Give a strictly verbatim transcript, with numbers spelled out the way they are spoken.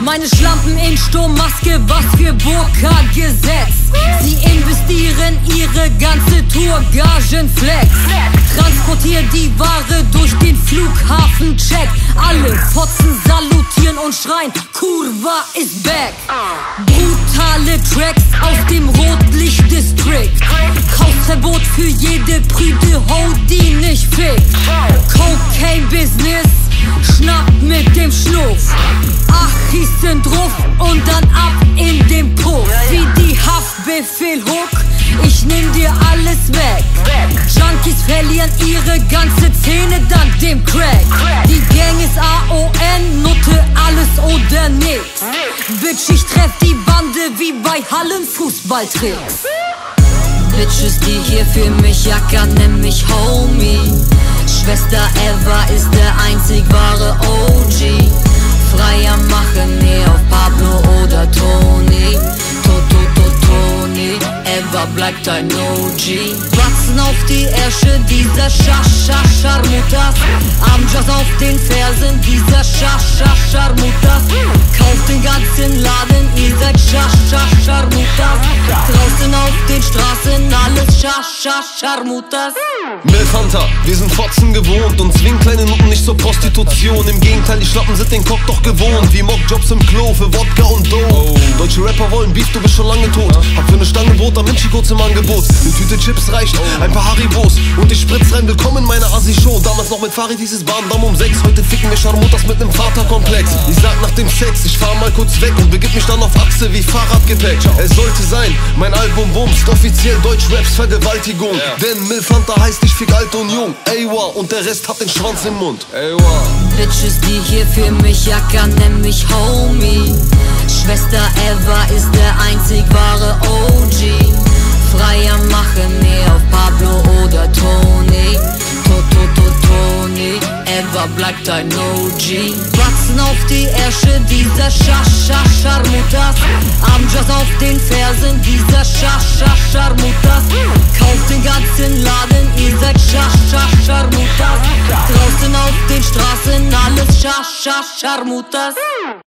Meine Schlampen in Sturmmaske, was für Burka-Gesetz. Sie investieren ihre ganze Tourgagenflex. Transportier die Ware durch den Flughafencheck. Alle Fotzen salutieren und schreien, Kurva ist back. Brutale Tracks aus dem Rotlicht-District. Kaufverbot für jede prüde Ho, die nicht fickt. Cocaine-Business, schnappt mit dem Schnuff. Achis sind drauf und dann ab in den Puff. Wie die Haftbefehl-Hook, ich nehm dir alles weg. Junkies verlieren ihre ganze Szene dank dem Crack. Die Gang ist A O N, Nutte, alles oder nix. Bitch, ich treff die Bande wie bei Hallenfußballtricks. Bitches, die hier für mich jackern, nenn mich Homie. Schwester Eva ist der einzig wahre O G. Freier machen, nee, auf Pablo oder Tony. Toto, to, Tony, Eva bleibt ein O G. Batzen auf die Ärsche dieser Scha-Scha-Scharmutas. Amjas auf den Fersen dieser Scha-Scha-Scharmutas. Kauft den ganzen Laden, ihr seid Scha-Scha-Scharmutas. Draußen auf den Straßen alles Scha-Scha-Scharmutas. Milfhunter, wir sind Fotzen gewohnt und zwingen kleine Nutten nicht zur Prostitution. Im Gegenteil, die Schlappen sind den Cock doch gewohnt. Wie Mockjobs im Klo für Wodka und Dope. Oh. Deutsche Rapper wollen Beef, du bist schon lange tot. Hab für eine Stange Brot, am Minchi kurz im Angebot. Eine Tüte Chips reicht, ein paar Haribos und ich spritz rein, willkommen in meiner Assi-Show. Damals noch mit Farid dieses Bahndam um sechs. Heute ficken wir Scharmutas mit nem Vaterkomplex. Ich sag nach dem Sex, ich fahr mal kurz weg und begib mich dann auf Achse wie Fahrradgepäck. Es sollte sein, mein Album bumst, offiziell Deutschraps Vergewaltigung. Yeah. Denn Milfhunter heißt ich fick alt und jung. Aywa, und der Rest hat den Schwanz im Mund. Aywa. Bitches, die hier für mich jackern, nenn mich Homie. Schwester Eva ist der einzig wahre O G. Freier machen, nee, auf Pablo oder Tony. Toto, to, Tony, Eva bleibt ein O G. Batzen auf die Ärsche dieser Scha-Scha-Scharmutas. Amjas auf den Fersen dieser Scha-Scha-Scharmutas. Kauft den ganzen Laden, ihr seid Scha-Scha-Scharmutas. Draußen auf den Straßen alles Scha-Scha-Scharmutas.